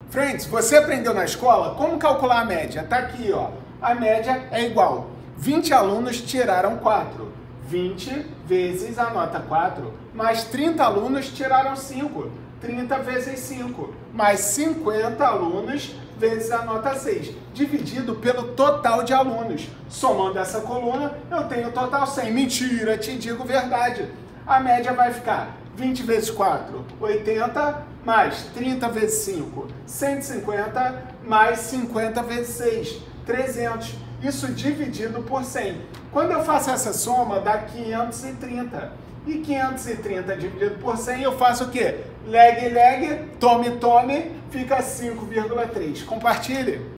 Friends, você aprendeu na escola como calcular a média? Tá aqui, ó. A média é igual. 20 alunos tiraram 4. 20 vezes a nota 4. Mais 30 alunos tiraram 5. 30 vezes 5. Mais 50 alunos vezes a nota 6. Dividido pelo total de alunos. Somando essa coluna, eu tenho o total 100. Mentira, te digo verdade. A média vai ficar 20 vezes 4, 80, mais 30 vezes 5, 150, mais 50 vezes 6, 300. Isso dividido por 100. Quando eu faço essa soma, dá 530. E 530 dividido por 100, eu faço o quê? Leg, tome, fica 5,3. Compartilhe.